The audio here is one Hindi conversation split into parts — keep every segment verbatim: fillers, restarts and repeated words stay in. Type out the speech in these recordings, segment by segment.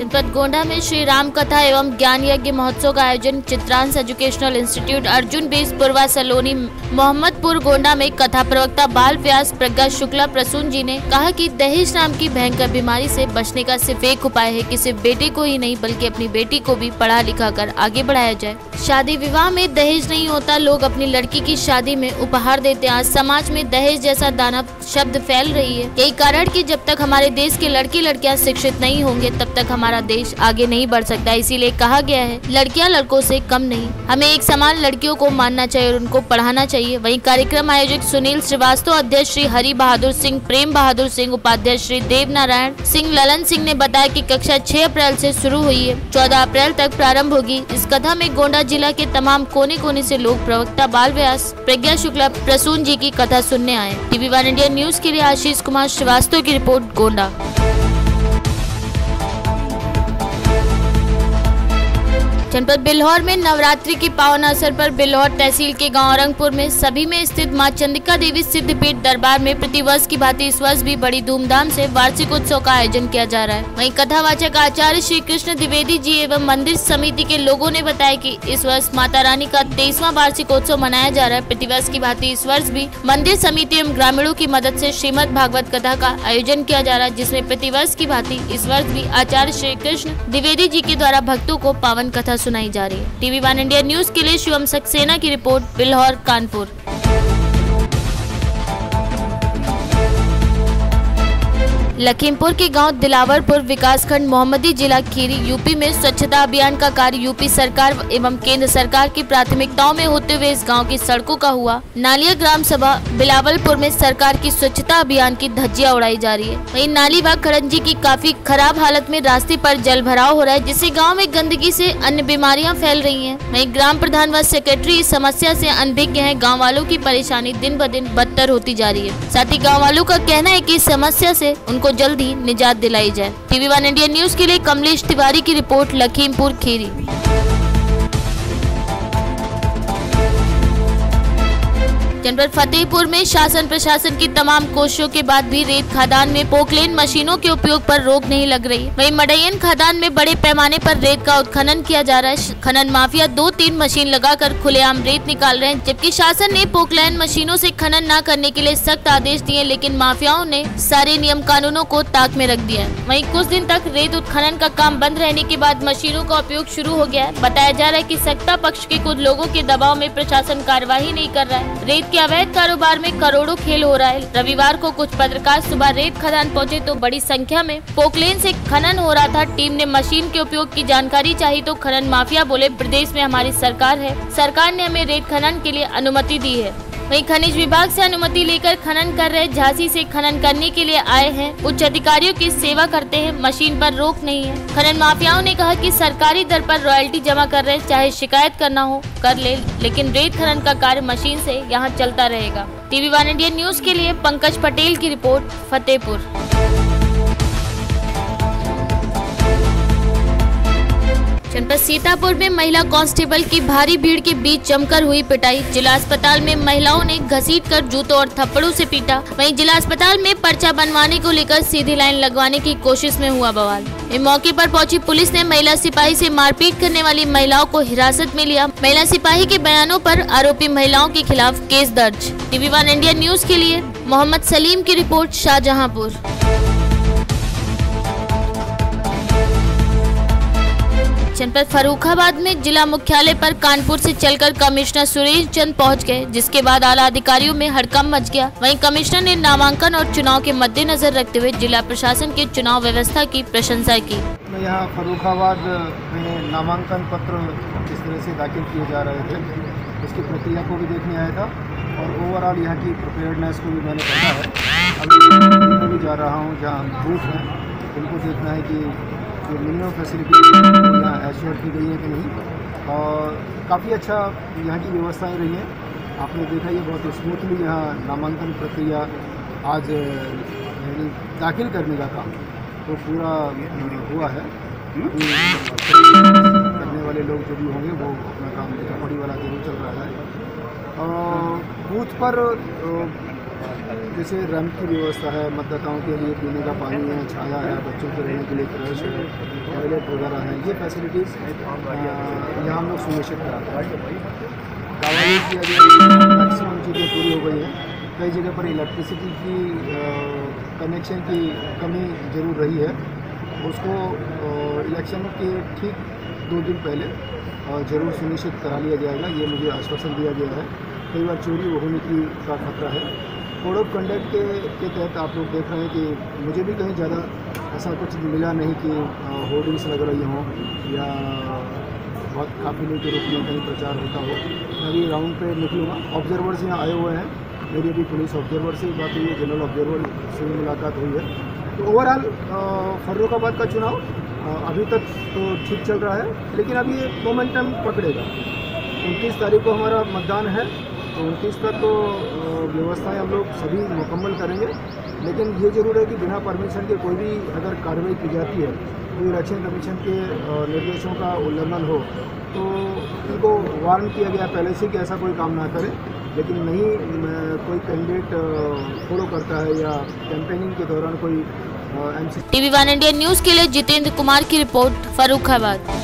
जनपद गोंडा में श्री राम कथा एवं ज्ञान यज्ञ महोत्सव का आयोजन चित्रांश एजुकेशनल इंस्टीट्यूट अर्जुन बेस पूर्वा सलोनी मोहम्मदपुर गोंडा में कथा प्रवक्ता बाल व्यास प्रज्ञा शुक्ला प्रसून जी ने कहा कि दहेज नाम की भयंकर बीमारी से बचने का सिर्फ एक उपाय है कि सिर्फ बेटे को ही नहीं बल्कि अपनी बेटी को भी पढ़ा लिखा कर आगे बढ़ाया जाए। शादी विवाह में दहेज नहीं होता, लोग अपनी लड़की की शादी में उपहार देते हैं। आज समाज में दहेज जैसा दानव शब्द फैल रही है। यही कारण कि जब तक हमारे देश के लड़की लड़कियां शिक्षित नहीं होंगे तब तक हमारा देश आगे नहीं बढ़ सकता। इसीलिए कहा गया है लड़कियां लड़कों से कम नहीं, हमें एक समान लड़कियों को मानना चाहिए और उनको पढ़ाना चाहिए। वहीं कार्यक्रम आयोजक सुनील श्रीवास्तव, अध्यक्ष श्री हरि बहादुर सिंह, प्रेम बहादुर सिंह, उपाध्यक्ष श्री देव नारायण सिंह, ललन सिंह ने बताया कि कक्षा छह अप्रैल से शुरू हुई है, चौदह अप्रैल तक प्रारंभ होगी। इस कथा में गोंडा जिला के तमाम कोने कोने से लोग प्रवक्ता बाल व्यास प्रज्ञा शुक्ला प्रसून जी की कथा सुनने आए। टीवी वन इंडिया न्यूज के लिए आशीष कुमार श्रीवास्तव की रिपोर्ट, गोंडा। जनपद बिल्हौर में नवरात्रि के पावन अवसर पर बिल्हौर तहसील के गांव औरंगपुर में सभी में स्थित मां चंडिका देवी सिद्धपीठ दरबार में प्रतिवर्ष की भांति इस वर्ष भी बड़ी धूमधाम से वार्षिक उत्सव का आयोजन किया जा रहा है। वहीं कथावाचक आचार्य श्री कृष्ण द्विवेदी जी एवं मंदिर समिति के लोगों ने बताया कि इस वर्ष माता रानी का तेईसवां वार्षिक उत्सव मनाया जा रहा है। प्रतिवर्ष की भांति इस वर्ष भी मंदिर समिति एवं ग्रामीणों की मदद से श्रीमद भागवत कथा का आयोजन किया जा रहा है, जिसमें प्रतिवर्ष की भांति इस वर्ष भी आचार्य श्री कृष्ण द्विवेदी जी के द्वारा भक्तों को पावन कथा सुनाई जा रही है। टीवी वन इंडिया न्यूज के लिए शिवम सक्सेना की रिपोर्ट, बिल्हौर, कानपुर। लखीमपुर के गांव दिलावरपुर विकासखंड मोहम्मदी जिला खीरी यूपी में स्वच्छता अभियान का कार्य यूपी सरकार एवं केंद्र सरकार की प्राथमिकताओं में होते हुए इस गांव की सड़कों का हुआ। नालिया ग्राम सभा बिलावलपुर में सरकार की स्वच्छता अभियान की धज्जियां उड़ाई जा रही है। वहीं नाली व खड़ंजी की काफी खराब हालत में रास्ते पर जल भराव हो रहा है, जिससे गाँव में गंदगी से अन्य बीमारियाँ फैल रही है। वहीं ग्राम प्रधान व सेक्रेटरी इस समस्या से अनभिज्ञ है। गाँव वालों की परेशानी दिन ब दिन बदतर होती जा रही है। साथ ही गाँव वालों का कहना है की इस समस्या से उनको जल्द ही निजात दिलाई जाए। टीवी वन इंडिया न्यूज के लिए कमलेश तिवारी की रिपोर्ट, लखीमपुर खीरी। जनपद फतेहपुर में शासन प्रशासन की तमाम कोशिशों के बाद भी रेत खदान में पोकलेन मशीनों के उपयोग पर रोक नहीं लग रही। वहीं मडैयन खदान में बड़े पैमाने पर रेत का उत्खनन किया जा रहा है। खनन माफिया दो तीन मशीन लगाकर खुलेआम रेत निकाल रहे हैं, जबकि शासन ने पोकलेन मशीनों से खनन न करने के लिए सख्त आदेश दिए, लेकिन माफियाओं ने सारे नियम कानूनों को ताक में रख दिया है। वहीं कुछ दिन तक रेत उत्खनन का काम बंद रहने के बाद मशीनों का उपयोग शुरू हो गया है। बताया जा रहा है कि सत्ता पक्ष के कुछ लोगों के दबाव में प्रशासन कार्यवाही नहीं कर रहा है। रेत के अवैध कारोबार में करोड़ों खेल हो रहा है। रविवार को कुछ पत्रकार सुबह रेत खदान पहुंचे तो बड़ी संख्या में पोकलेन से खनन हो रहा था। टीम ने मशीन के उपयोग की जानकारी चाहिए तो खनन माफिया बोले, प्रदेश में हमारी सरकार है, सरकार ने हमें रेत खनन के लिए अनुमति दी है। वहीं खनिज विभाग से अनुमति लेकर खनन कर रहे झांसी से खनन करने के लिए आए हैं। उच्च अधिकारियों की सेवा करते हैं, मशीन पर रोक नहीं है। खनन माफियाओं ने कहा कि सरकारी दर पर रॉयल्टी जमा कर रहे हैं, चाहे शिकायत करना हो कर ले, लेकिन रेत खनन का कार्य मशीन से यहां चलता रहेगा। टीवी वन इंडिया न्यूज के लिए पंकज पटेल की रिपोर्ट, फतेहपुर। जनपद सीतापुर में महिला कांस्टेबल की भारी भीड़ के बीच जमकर हुई पिटाई। जिला अस्पताल में महिलाओं ने घसीटकर जूतों और थप्पड़ों से पीटा। वहीं जिला अस्पताल में पर्चा बनवाने को लेकर सीधी लाइन लगवाने की कोशिश में हुआ बवाल। इस मौके पर पहुंची पुलिस ने महिला सिपाही से मारपीट करने वाली महिलाओं को हिरासत में लिया। महिला सिपाही के बयानों पर आरोपी महिलाओं के खिलाफ केस दर्ज। टीवी वन इंडिया न्यूज के लिए मोहम्मद सलीम की रिपोर्ट, शाहजहांपुर। जनपद फर्रुखाबाद में जिला मुख्यालय पर कानपुर से चलकर कमिश्नर सुरेश चंद पहुंच गए, जिसके बाद आला अधिकारियों में हड़कंप मच गया। वहीं कमिश्नर ने नामांकन और चुनाव के मद्देनजर रखते हुए जिला प्रशासन की चुनाव व्यवस्था की प्रशंसा की। मैं यहाँ फर्रुखाबाद में नामांकन पत्र किस तरह से दाखिल किए जा रहे थे उसकी प्रक्रिया को भी देखने आया था और ओवरऑल यहाँ की प्रिपेयर्डनेस को भी मैंने देखा है। अभी भी जा रहा हूँ जहाँ बूथ है, उनको देखना है कि जो मिनिमम फैसिलिटी यहाँ एश्योर की गई है कि नहीं, और काफ़ी अच्छा यहाँ की व्यवस्थाएं रही हैं। आपने देखा ये बहुत स्मूथली यहाँ नामांकन प्रक्रिया आज यानी दाखिल करने का काम तो पूरा हुआ है। करने वाले लोग जो भी होंगे वो अपना काम लिखा पढ़ी वाला जरूर चल रहा है। और बूथ पर जैसे रैंप की व्यवस्था है, मतदाताओं के लिए पीने का पानी है, छाया है, बच्चों के रहने के लिए क्रश है, टॉयलेट वगैरह है, ये फैसिलिटीज़ यहाँ हम लोग सुनिश्चित कराते हैं। दावा किया गया मैक्सिमम चीज़ें पूरी हो गई हैं। कई जगह पर इलेक्ट्रिसिटी की कनेक्शन की कमी ज़रूर रही है, उसको इलेक्शन के ठीक दो दिन पहले ज़रूर सुनिश्चित करा लिया जाएगा, ये मुझे आश्वासन दिया गया है। कई बार चोरी होने की का खतरा है। कोड ऑफ कंडक्ट के के तहत आप लोग देख रहे हैं कि मुझे भी कहीं ज़्यादा ऐसा कुछ मिला नहीं कि होर्डिंग्स लग रही हों या बहुत काफिले के रूप में कहीं प्रचार होता हो। मैं अभी राउंड पे निकलूँगा। ऑब्जर्वर्स यहाँ आए हुए हैं, मेरी अभी पुलिस ऑब्जर्वर से बात हुई है, जनरल ऑब्जर्वर से भी मुलाकात हुई है। तो ओवरऑल फर्रुखाबाद का चुनाव अभी तक तो ठीक चल रहा है, लेकिन अभी ये मोमेंटम पकड़ेगा। उनतीस तारीख को हमारा मतदान है, तो उनतीस तक तो व्यवस्थाएं हम लोग सभी मुकम्मल करेंगे, लेकिन ये ज़रूर है कि बिना परमिशन के कोई भी अगर कार्रवाई की जाती है, कोई इलेक्शन कमीशन के निर्देशों का उल्लंघन हो, तो उनको वार्न किया गया पहले से कि ऐसा कोई काम ना करें। लेकिन नहीं कोई कैंडिडेट फॉलो करता है या कैंपेनिंग के दौरान कोई एमसी। टीवी वन इंडिया न्यूज़ के लिए जितेंद्र कुमार की रिपोर्ट, फर्रुखाबाद।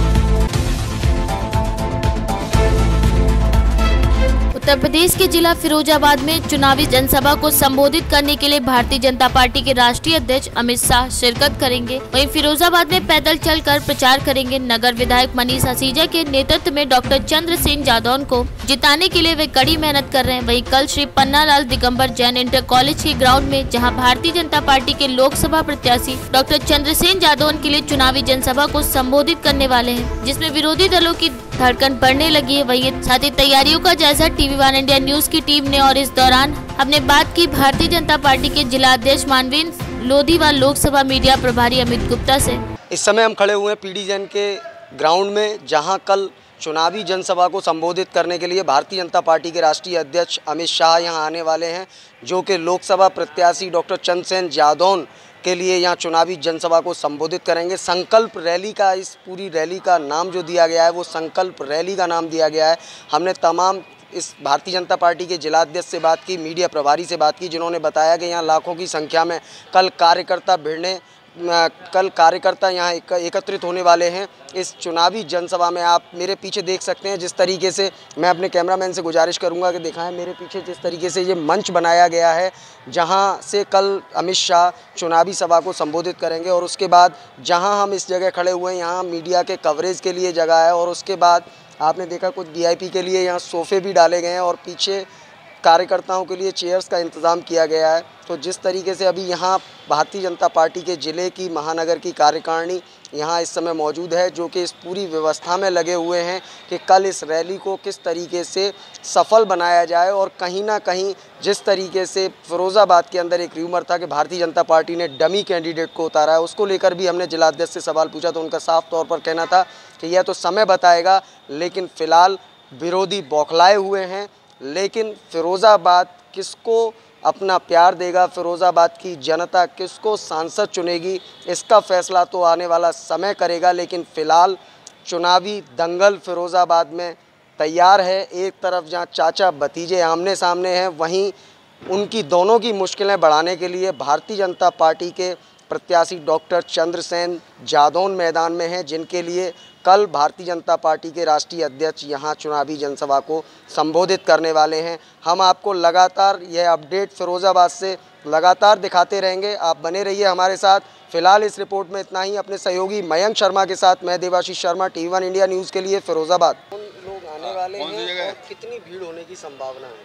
उत्तर प्रदेश के जिला फिरोजाबाद में चुनावी जनसभा को संबोधित करने के लिए भारतीय जनता पार्टी के राष्ट्रीय अध्यक्ष अमित शाह शिरकत करेंगे। वहीं फिरोजाबाद में पैदल चलकर प्रचार करेंगे। नगर विधायक मनीष हसीजा के नेतृत्व में डॉक्टर चंद्रसेन जादौन को जिताने के लिए वे कड़ी मेहनत कर रहे हैं। वहीं कल श्री पन्नालाल दिगंबर जैन इंटर कॉलेज के ग्राउंड में, जहाँ भारतीय जनता पार्टी के लोकसभा प्रत्याशी डॉक्टर चंद्रसेन जादौन के लिए चुनावी जनसभा को संबोधित करने वाले हैं, जिसमें विरोधी दलों की धड़कन बढ़ने लगी है। वही साथ ही तैयारियों का जायजा टीवी वन इंडिया न्यूज की टीम ने और इस दौरान हमने बात की भारतीय जनता पार्टी के जिला अध्यक्ष मानवीन लोधी व लोकसभा मीडिया प्रभारी अमित गुप्ता से। इस समय हम खड़े हुए हैं पीडी जैन के ग्राउंड में, जहां कल चुनावी जनसभा को संबोधित करने के लिए भारतीय जनता पार्टी के राष्ट्रीय अध्यक्ष अमित शाह यहां आने वाले हैं, जो कि लोकसभा प्रत्याशी डॉक्टर चंद्रसेन जादौन के लिए यहाँ चुनावी जनसभा को संबोधित करेंगे। संकल्प रैली का, इस पूरी रैली का नाम जो दिया गया है वो संकल्प रैली का नाम दिया गया है। हमने तमाम इस भारतीय जनता पार्टी के जिलाध्यक्ष से बात की, मीडिया प्रभारी से बात की, जिन्होंने बताया कि यहाँ लाखों की संख्या में कल कार्यकर्ता भिड़ने कल कार्यकर्ता यहाँ एक, एकत्रित होने वाले हैं इस चुनावी जनसभा में। आप मेरे पीछे देख सकते हैं जिस तरीके से, मैं अपने कैमरामैन से गुजारिश करूंगा कि दिखाएं मेरे पीछे जिस तरीके से ये मंच बनाया गया है, जहां से कल अमित शाह चुनावी सभा को संबोधित करेंगे। और उसके बाद जहां हम इस जगह खड़े हुए हैं, यहाँ मीडिया के कवरेज के लिए जगह है, और उसके बाद आपने देखा कुछ वी आई पी के लिए यहाँ सोफ़े भी डाले गए हैं और पीछे कार्यकर्ताओं के लिए चेयर्स का इंतज़ाम किया गया है। तो जिस तरीके से अभी यहाँ भारतीय जनता पार्टी के ज़िले की, महानगर की कार्यकारिणी यहाँ इस समय मौजूद है, जो कि इस पूरी व्यवस्था में लगे हुए हैं कि कल इस रैली को किस तरीके से सफल बनाया जाए। और कहीं ना कहीं जिस तरीके से फिरोज़ाबाद के अंदर एक र्यूमर था कि भारतीय जनता पार्टी ने डमी कैंडिडेट को उतारा है, उसको लेकर भी हमने जिलाध्यक्ष से सवाल पूछा, तो उनका साफ तौर पर कहना था कि यह तो समय बताएगा, लेकिन फ़िलहाल विरोधी बौखलाए हुए हैं। लेकिन फिरोज़ाबाद किसको अपना प्यार देगा, फिरोज़ाबाद की जनता किसको सांसद चुनेगी, इसका फैसला तो आने वाला समय करेगा। लेकिन फ़िलहाल चुनावी दंगल फिरोज़ाबाद में तैयार है। एक तरफ जहां चाचा भतीजे आमने सामने हैं, वहीं उनकी दोनों की मुश्किलें बढ़ाने के लिए भारतीय जनता पार्टी के प्रत्याशी डॉक्टर चंद्रसेन जादौन मैदान में हैं, जिनके लिए कल भारतीय जनता पार्टी के राष्ट्रीय अध्यक्ष यहां चुनावी जनसभा को संबोधित करने वाले हैं। हम आपको लगातार यह अपडेट फिरोज़ाबाद से लगातार दिखाते रहेंगे, आप बने रहिए हमारे साथ। फिलहाल इस रिपोर्ट में इतना ही। अपने सहयोगी मयंक शर्मा के साथ मैं Devashish Sharma, TV one India news के लिए फिरोज़ाबाद। कौन लोग आने वाले हैं और कितनी भीड़ होने की संभावना है?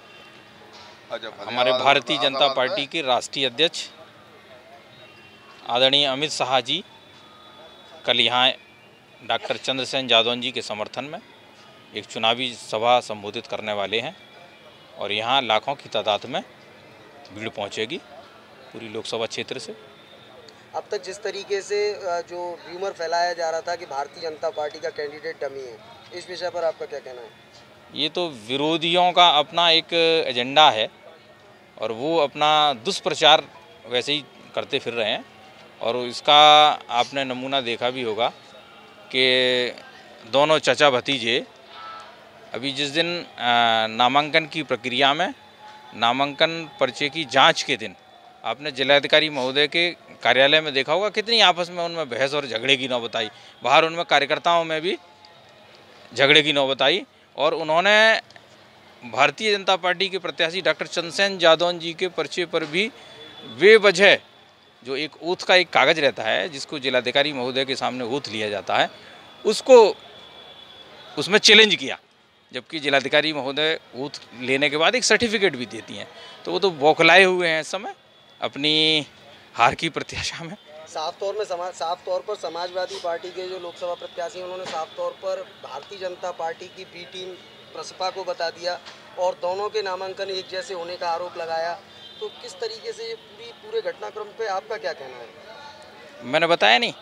हमारे भारतीय जनता पार्टी के राष्ट्रीय अध्यक्ष आदरणीय अमित शाह जी कल यहाँ डॉक्टर चंद्रसेन जादौन जी के समर्थन में एक चुनावी सभा संबोधित करने वाले हैं, और यहाँ लाखों की तादाद में भीड़ पहुँचेगी पूरी लोकसभा क्षेत्र से। अब तक जिस तरीके से जो र्यूमर फैलाया जा रहा था कि भारतीय जनता पार्टी का कैंडिडेट डमी है, इस विषय पर आपका क्या कहना है? ये तो विरोधियों का अपना एक एजेंडा है, और वो अपना दुष्प्रचार वैसे ही करते फिर रहे हैं। और इसका आपने नमूना देखा भी होगा कि दोनों चचा भतीजे अभी जिस दिन नामांकन की प्रक्रिया में नामांकन पर्चे की जांच के दिन आपने जिलाधिकारी महोदय के कार्यालय में देखा होगा कितनी आपस में उनमें बहस और झगड़े की नौबत आई। बाहर उनमें कार्यकर्ताओं में भी झगड़े की नौबत आई और उन्होंने भारतीय जनता पार्टी के प्रत्याशी डॉक्टर चंद्रसेन जादौन जी के पर्चे पर भी बेवजह जो एक ओथ का एक कागज़ रहता है जिसको जिलाधिकारी महोदय के सामने ओथ लिया जाता है उसको उसमें चैलेंज किया, जबकि जिलाधिकारी महोदय ओथ लेने के बाद एक सर्टिफिकेट भी देती हैं। तो वो तो बौखलाए हुए हैं इस समय अपनी हार की प्रत्याशा में। साफ तौर में समाज साफ तौर पर समाजवादी पार्टी के जो लोकसभा प्रत्याशी हैं उन्होंने साफ तौर पर भारतीय जनता पार्टी की बी टीम प्रसपा को बता दिया और दोनों के नामांकन एक जैसे होने का आरोप लगाया। तो किस तरीके से ये पूरी पूरे घटनाक्रम पे आपका क्या कहना है? मैंने बताया नहीं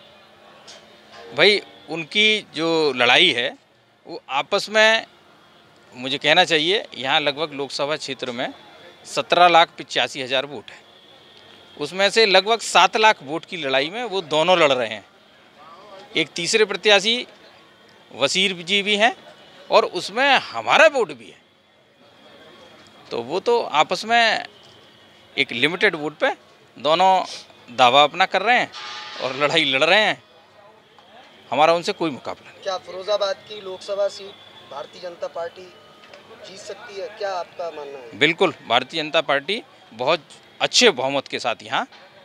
भाई, उनकी जो लड़ाई है वो आपस में, मुझे कहना चाहिए यहाँ लगभग लोकसभा क्षेत्र में सत्रह लाख पिचासी हज़ार वोट है, उसमें से लगभग सात लाख वोट की लड़ाई में वो दोनों लड़ रहे हैं। एक तीसरे प्रत्याशी वसीर जी भी हैं और उसमें हमारा वोट भी है। तो वो तो आपस में एक लिमिटेड वोट पे दोनों दावा अपना कर रहे हैं और लड़ाई लड़ रहे हैं। हमारा उनसे कोई मुकाबला नहीं। क्या फिरोजाबाद की लोकसभा सीट भारतीय जनता पार्टी जीत सकती है, क्या आपका मानना है? बिल्कुल, भारतीय जनता पार्टी बहुत अच्छे बहुमत के साथ यहाँ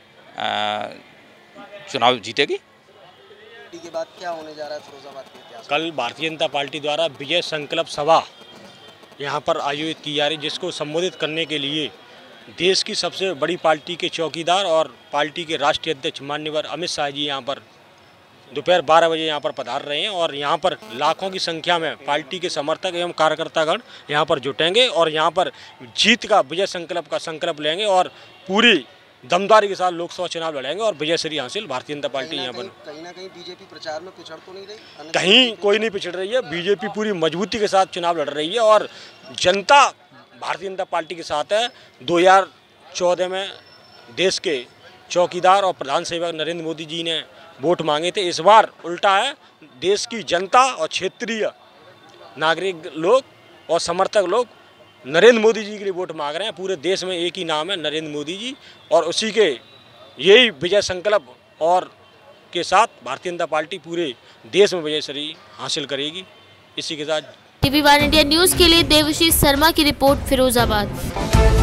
चुनाव जीतेगी। के बाद क्या होने जा रहा है फिरोजाबाद के इतिहास? कल भारतीय जनता पार्टी द्वारा विजय संकल्प सभा यहाँ पर आयोजित की जा रही, जिसको संबोधित करने के लिए देश की सबसे बड़ी पार्टी के चौकीदार और पार्टी के राष्ट्रीय अध्यक्ष माननीय अमित शाह जी यहाँ पर दोपहर बारह बजे यहाँ पर पधार रहे हैं और यहाँ पर लाखों की संख्या में पार्टी के समर्थक एवं कार्यकर्तागण यहाँ पर जुटेंगे और यहाँ पर जीत का विजय संकल्प का संकल्प लेंगे और पूरी दमदारी के साथ लोकसभा चुनाव लड़ेंगे और विजय श्री हासिल भारतीय जनता पार्टी यहाँ पर। कहीं ना कहीं बीजेपी प्रचार में पिछड़ तो नहीं रही? कहीं कोई नहीं पिछड़ रही है, बीजेपी पूरी मजबूती के साथ चुनाव लड़ रही है और जनता भारतीय जनता पार्टी के साथ है। दो हज़ार चौदह में देश के चौकीदार और प्रधान सेवक नरेंद्र मोदी जी ने वोट मांगे थे, इस बार उल्टा है, देश की जनता और क्षेत्रीय नागरिक लोग और समर्थक लोग नरेंद्र मोदी जी के लिए वोट मांग रहे हैं। पूरे देश में एक ही नाम है, नरेंद्र मोदी जी, और उसी के यही विजय संकल्प और के साथ भारतीय जनता पार्टी पूरे देश में विजय श्री हासिल करेगी। इसी के साथ टीवी वन इंडिया न्यूज़ के लिए देवशीष शर्मा की रिपोर्ट, फिरोजाबाद।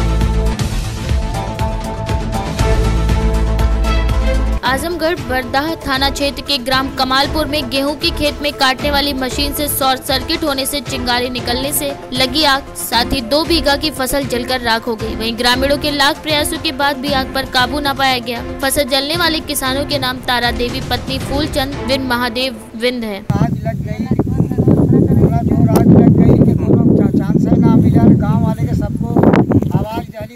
आजमगढ़ बरदाह थाना क्षेत्र के ग्राम कमालपुर में गेहूं के खेत में काटने वाली मशीन से शॉर्ट सर्किट होने से चिंगारी निकलने से लगी आग, साथ ही दो बीघा की फसल जलकर राख हो गई। वहीं ग्रामीणों के लाख प्रयासों के बाद भी आग पर काबू न पाया गया। फसल जलने वाले किसानों के नाम तारा देवी, पत्नी फूलचंद, विन महादेव विंद है। आग लग गई, थोड़ा जोर आग लग गई कि दोनों चांस है ना मिला। गाँव वाले के सबको आवाज डाली,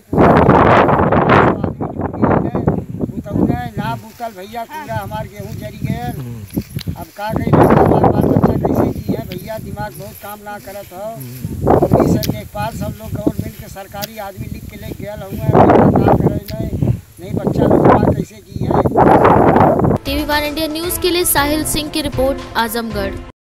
ना बुतल भैया पूरा हमारे गेहूँ जरी गए। अब का कही हमारे बाल बच्चा कैसे जी है भैया, दिमाग बहुत काम ना करत हो। सर लेखपाल सब लोग गवर्नमेंट के सरकारी आदमी लिख के ले गया ना करे नहीं, नहीं बच्चा लोग कैसे जी है। टीवी वन इंडिया न्यूज़ के लिए साहिल सिंह की रिपोर्ट, आजमगढ़।